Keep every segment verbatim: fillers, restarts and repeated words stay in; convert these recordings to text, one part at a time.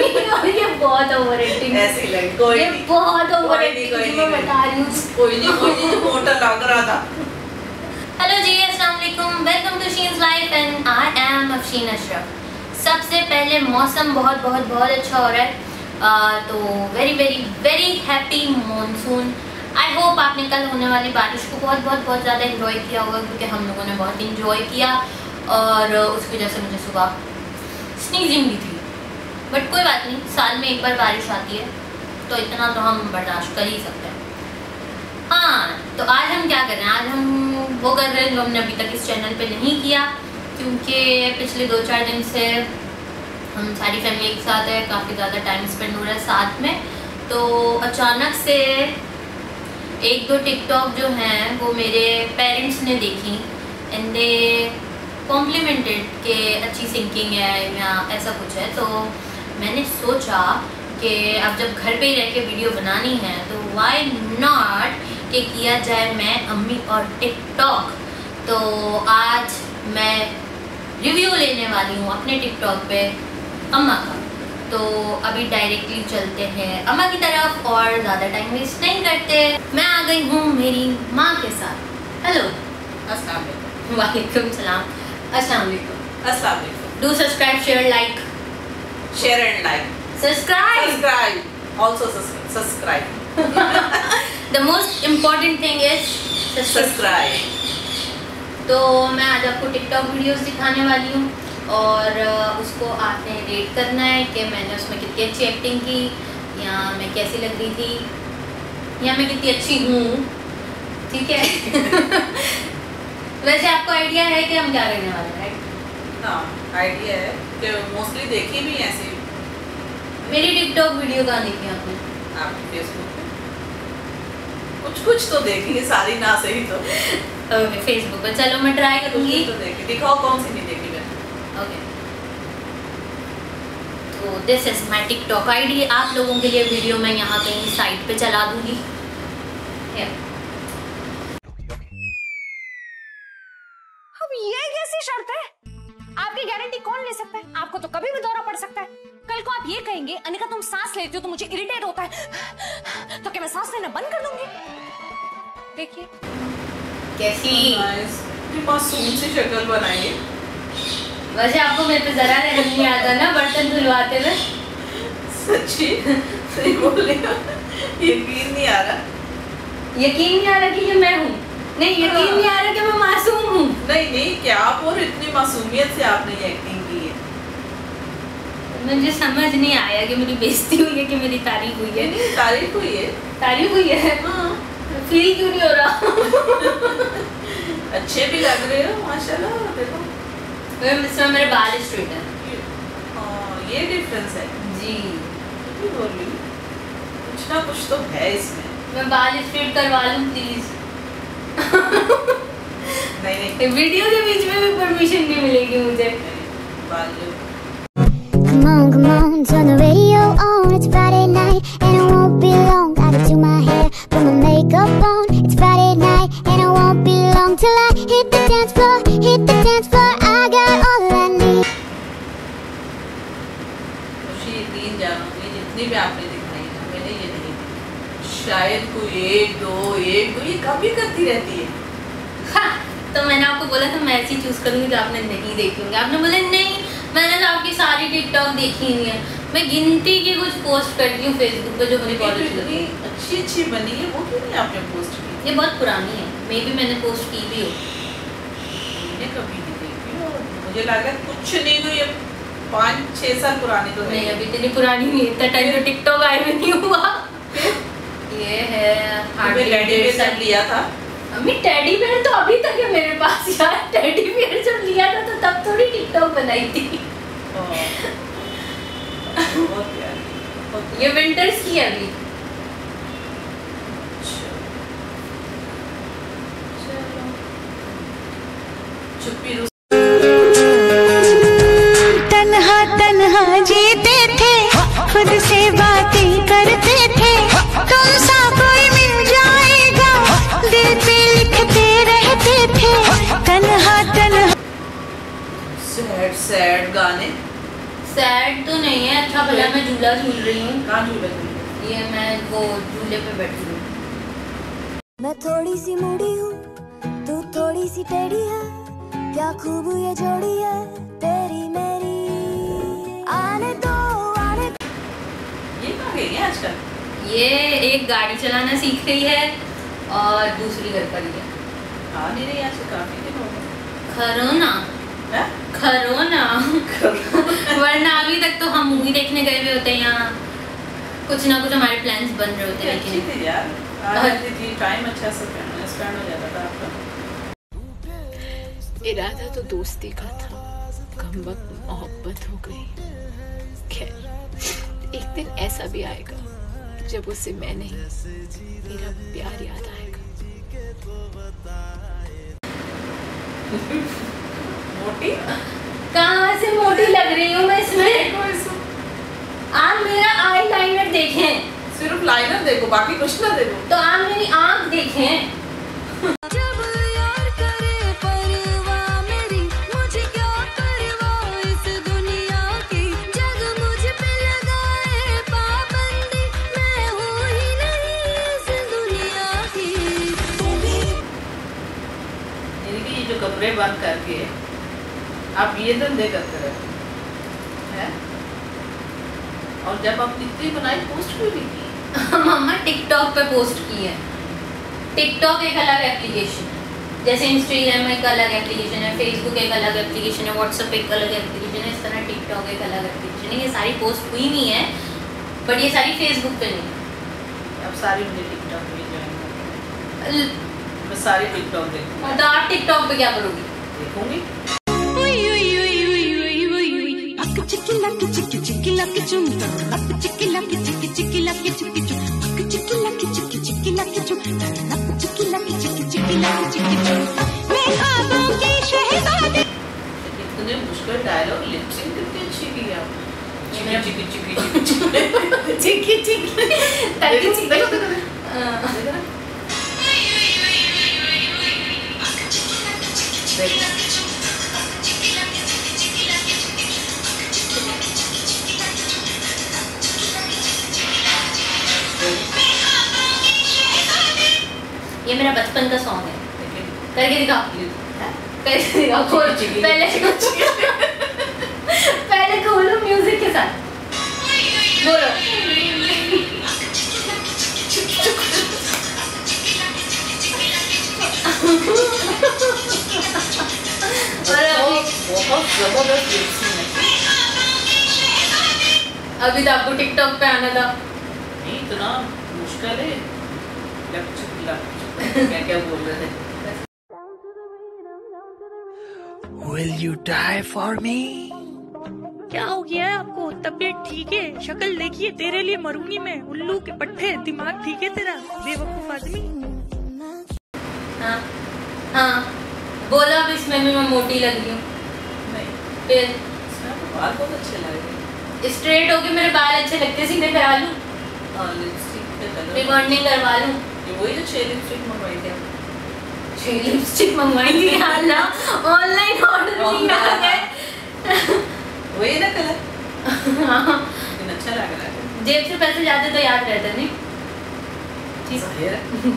और ये बहुत ओवर एक्टिंग ऐसी लगी। कोई ये नहीं, बहुत ओवर कोई नहीं, एक्टिंग कोई मैं नहीं, बता रही हूँ। कोई नहीं कोई नहीं, मोटा लग रहा था। हेलो जी, अस्सलाम वालेकुम, welcome to Sheen's life and I am Afsheen Ashraf. सबसे पहले मौसम बहुत बहुत बहुत अच्छा हो रहा है, uh, तो very very very happy monsoon. I hope आपने कल होने वाली बारिश को बहुत बहुत बहुत ज़्यादा इन्जॉय किया होगा, क्योंकि हम लोगों ने बहुत इन्जॉय किया और उसकी वजह से मुझे सुबह स्नीजिंग भी थी, बट कोई बात नहीं, साल में एक बार बारिश आती है तो इतना तो हम बर्दाश्त कर ही सकते हैं। हाँ, तो आज हम क्या कर रहे हैं, आज हम वो कर रहे हैं जो हमने अभी तक इस चैनल पे नहीं किया, क्योंकि पिछले दो चार दिन से हम सारी फैमिली एक साथ है, काफ़ी ज़्यादा टाइम स्पेंड हो रहा है साथ में। तो अचानक से एक दो टिकटॉक जो हैं वो मेरे पेरेंट्स ने देखी एंड दे कॉम्प्लीमेंटेड कि अच्छी सिंकिंग है या ऐसा कुछ है। तो मैंने सोचा कि अब जब घर पे ही रह के वीडियो बनानी है तो व्हाई नॉट कि किया जाए मैं, अम्मी और टिकटॉक। तो आज मैं रिव्यू लेने वाली हूँ अपने टिकटॉक पे अम्मा का। तो अभी डायरेक्टली चलते हैं अम्मा की तरफ और ज़्यादा टाइम वेस्ट नहीं करते। मैं आ गई हूँ मेरी माँ के साथ। हेलो, अस्सलाम वालेकुम। वालेकुम सलाम, अस्सलाम वालेकुम। अस्सलाम वालेकुम। Do subscribe, share, like, share and like, subscribe, subscribe, also subscribe. The most important thing is subscribe. तो मैं आज आपको टिकटॉक वीडियोस दिखाने वाली हूँ और उसको आपने रेट करना है कि मैंने उसमें कितनी अच्छी एक्टिंग की, या मैं कैसी लग रही थी, या मैं कितनी अच्छी हूँ, ठीक है। वैसे आपको आइडिया है कि हम क्या करने वाले हैं, राइट? हाँ, आइडिया है कि मोस्टली देखी भी ऐसे। मेरी टिकटॉक वीडियो कहाँ देखी आपने? आप फेसबुक पे कुछ कुछ तो देखी है, सारी ना सही तो। ओके, फेसबुक पे। चलो मैं ट्राई करूँगी। तो देखी, दिखाओ कौन सी नहीं देखी मैंने। ओके, तो this is my TikTok ID. आप लोगों के लिए वीडियो मैं यहाँ कहीं साइड पे चला दूँगी। अब ये कैसी शर्त है? आपकी गारंटी कौन ले सकता है? आपको तो कभी भी दौरा पड़ सकता है। कल को आप ये कहेंगे अनिका तुम सांस लेती हो तो मुझे इरिटेट होता है, तो क्या मैं सांस लेना बंद कर दूंगी? देखिए कैसी मासूम सी शक्ल बनाई है। वैसे आपको मेरे पे जरा रहम नहीं आता ना बर्तन धुलवाते हुए? सच्ची सही बोल रही हो, यकीन नहीं आ रहा। यकीन नहीं आ रहा कि ये मैं हूँ? नहीं, यकीन हाँ। नहीं आ रहा कि मैं मासूम हूँ? नहीं नहीं, क्या आप और इतनी मासूमियत से आपने ये एक्टिंग की है। मुझे समझ नहीं आया कि मेरी बेइज्जती हुई है कि मेरी तारीफ हुई है। नहीं, तारीफ हुई है। तारीफ हुई है? हाँ। फील क्यों नहीं हो रहा? अच्छे भी लग रहे हो माशाल्लाह। देखो इसमें मेरे बाल स्ट्रेट है। हाँ, ये डिफरेंस है जी, नहीं बोल रही, कुछ ना कुछ तो है इसमें। मैं बाल स्ट्रेट करवा लूँ प्लीज? नहीं नहीं, वीडियो के बीच में भी परमिशन नहीं मिलेगी मुझे। बाल जो Come on, come on, turn the radio on. It's Friday night and it won't be long. Gotta do my hair, put my makeup on. It's Friday night and it won't be long till I hit the dance floor, hit the dance floor. I got all I need. खुशी यकीन जानूंगी जितनी भी आपने दिखाई ना, मैंने ये नहीं देखी। शायद कोई एक दो एक दो ये कभी करती रहती है। हाँ, तो मैंने आपको बोला था मैं ऐसी चूज करूंगी जो आपने नहीं देखी होंगी। आपने बोला नहीं, मैंने तो आपकी सारी टिकटॉक देखी नहीं है। मैं गिनती की कुछ पोस्ट करती हूँ फेसबुक पे जो मुझे बहुत अच्छी लगती है। अच्छी अच्छी बनी है, वो क्यों नहीं आपने पोस्ट की? ये बहुत पुरानी है, मे बी मैंने पोस्ट की भी हो। मैंने कभी नहीं देखी और मुझे लगा कुछ नहीं तो ये पाँच छः साल पुरानी तो नहीं, अभी इतनी पुरानी नहीं, इतना टाइम तो टिकटॉक आए भी नहीं हुआ। ये है हार्डली डेढ़ साल लिया था। अम्मी टेडी बियर तो अभी तक है मेरे पास यार। टेडी बियर जब लिया था तो तब थोड़ी टिकटॉक बनाई थी। बहुत प्यारी। ये विंटर्स की है अभी। चुप्पी तन्हा तन्हा जीते थे, खुद से बातें करते थे। तुमसा कोई मिल जाएगा, दिल पे लिखते रहते थे। तन्हा तन्हा सैड सैड गाने। सैड तो नहीं है, अच्छा भला मैं झूला झूल रही हूँ। कहाँ झूला झूल? ये मैं वो झूले पे बैठी हूँ। मैं थोड़ी सी मूडी हूँ, तू थोड़ी सी टेढ़ी है, क्या खूब ये जोड़ी है तेरी मेरी। आने दो आने दो। ये कहाँ गई है आजकल? ये एक गाड़ी चलाना सीख रही है और दूसरी घर पर ही है। हाँ नहीं रही आज काफी दिन हो गए। खरोना हैं? खरोना वरना अभी तक तो हम मूवी देखने गए हुए होते हैं, यहाँ कुछ ना कुछ हमारे प्लान्स बन रहे होते हैं। अच्छी लेकिन थी यार, आ जाती थी, टाइम अच्छा से स्पेंड हो जाता था आपका। इरादा तो दोस्ती का था, कमबख्त मोहब्बत हो गई। खैर एक दिन ऐसा भी आएगा जब उसे मैं नहीं मेरा प्यार याद आएगा। मोटी? कहाँ से मोटी लग रही हूँ मैं इसमें? आप मेरा आई लाइनर देखें, सिर्फ लाइनर देखो, बाकी कुछ ना देखो। तो आप मेरी आँख देखें। जब यार करे परवाह मेरी, मुझे क्या परवाह इस दुनिया की। जग मुझ पे लगाए पाबंदी, मैं हूँ ही नहीं इस दुनिया की। तू भी यानी कि ये जो कमरे बंद करके आप ये धंधे करते रहते हैं, और जब आप इतनी बनाई पोस्ट क्यों नहीं की? मम्मा टिकटॉक पे पोस्ट की है। टिकटॉक एक अलग एप्लीकेशन है, जैसे इंस्टाग्राम एक अलग एप्लीकेशन है, फेसबुक एक अलग एप्लीकेशन है, व्हाट्सएप एक अलग एप्लीकेशन है, इस तरह टिकटॉक एक अलग एप्लीकेशन है। ये सारी पोस्ट हुई नहीं है, बट ये सारी फेसबुक पे नहीं। अब सारी मुझे टिकटॉक पे ज्वाइन करते हैं, मैं सारी टिकटॉक देखूंगी। तो आप टिकटॉक पे क्या करोगी? देखूंगी। चिक्की लकी चिक्की चिक्की लकी चुम लक चिक्की लकी चिक्की चिक्की लकी चिक्की चुम लक चिक्की लकी चिक्की चिक्की लकी चुम लक चिक्की लकी चिक्की चिक्की लकी चिक्की चुम। मैं ख्वाबों की शहजादी। इतने मुश्किल डायलॉग लिपसिंग कितनी अच्छी की आप। चिक्की चिक्की चिक्की चिक्की चिक्की चिक्की ताकि चिक्की देखो देखो देखो ये मेरा बचपन का सॉन्ग है। करके दिखाओ, करके दिखाओ। खोल, पहले पहले खोलो म्यूजिक के साथ, बोलो। और अभी बहुत जबरदस्त लिपसिंग है। अभी तो आपको टिकटॉक पे आना था। नहीं इतना मुश्किल है। लक चिक लक चिक क्या क्या बोल रहे थे? Will you die for me? क्या हो गया है आपको? तबीयत ठीक है? शक्ल देखिए, तेरे लिए मरूंगी मैं। उल्लू के पट्टे, दिमाग ठीक है तेरा बेवकूफ आदमी? हाँ हाँ बोला, अब इसमें भी मैं मोटी लग रही हूँ। नहीं, फिर इसमें आपको बाल बहुत अच्छे लग रहे हैं। स्ट्रेट होके मेरे बाल अच्छे लगते, सीधे करा लूँ, और लिपस्टिक का कलर रिबॉन्डिंग करवा लूँ। ये वही जो छह लिपस्टिक मंगवाई थी आप? छह लिपस्टिक मंगवाई थी यार ना, ऑनलाइन ऑर्डर नहीं आ गए। वही ना कलर? हाँ, लेकिन अच्छा लग रहा है। जेब से पैसे जाते तो याद रहता नहीं। जाहिर है।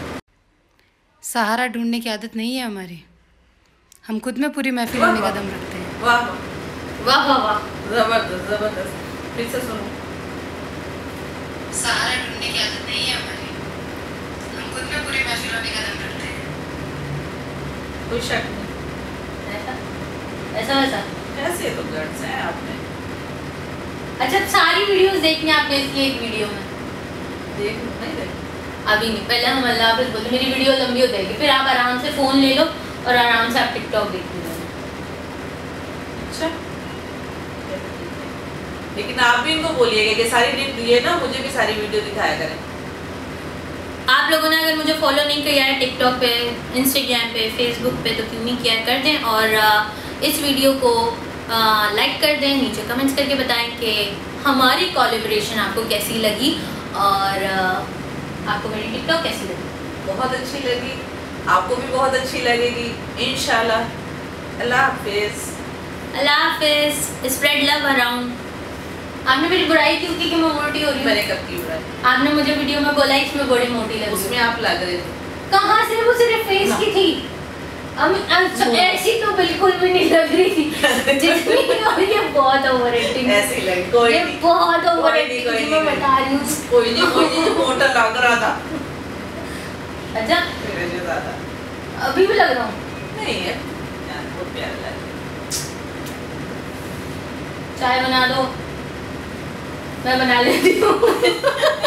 सहारा ढूंढने की आदत नहीं है हमारी, हम खुद में पूरी महफिलों में कदम रखते हैं। वाह वाह वाह वाह, जबरदस्त जबरदस्त। फिर से सुनो। सहारा ढूंढने की आदत नहीं है हमारी, हम खुद में पूरी महफिलों में कदम रखते हैं। कोई शक नहीं। ऐसा ऐसा वैसा ऐसे तो गट्स हैं आप में। अच्छा, सारी वीडियोस देखनी है आपने इसकी एक वीडियो में? देख नहीं देख अभी नहीं, पहले हम अल्लाह हाफिज़ बोलते, मेरी वीडियो लंबी हो जाएगी, फिर आप आराम से फ़ोन ले लो और आराम से आप टिकटॉक देख लो। अच्छा, लेकिन आप भी इनको बोलिएगा कि सारी वीडियो ये ना मुझे भी सारी वीडियो दिखाया करें। आप लोगों ने अगर मुझे फॉलो नहीं किया है टिकटॉक पे, इंस्टाग्राम पे, फेसबुक पे, तो क्यों नहीं किया, कर दें। और इस वीडियो को लाइक कर दें, नीचे कमेंट्स करके बताएं कि हमारी कोलैबोरेशन आपको कैसी लगी और आपको मेरी टिकटॉक कैसी लगी। बहुत अच्छी लगी, आपको भी बहुत अच्छी लगेगी इंशाल्लाह। अल्लाह हाफिज़। अल्लाह हाफिज़। Spread love around. आपने मेरी बुराई क्यों की कि मैं मोटी हो रही हूँ? मैंने कब की बुराई? आपने मुझे वीडियो में बोला इसमें बड़ी मोटी लग रही उसमें है। आप लग रहे थे। कहाँ से? वो सिर्फ फेस की थी। हम ऐसी तो बिल्कुल भी नहीं लग रही थी जितनी, और ये बहुत ओवर एक्टिंग, ऐसी लगी। कोई ये नहीं, बहुत ओवर कोई नहीं, एक्टिंग कोई मैं नहीं, बता रही हूँ। कोई नहीं, कोई नहीं, मोटा लग रहा था। अच्छा, मेरे से ज्यादा अभी भी लग रहा हूँ? नहीं है यार, बहुत प्यारा लग रहा चाय बना दो, मैं बना लेती हूँ।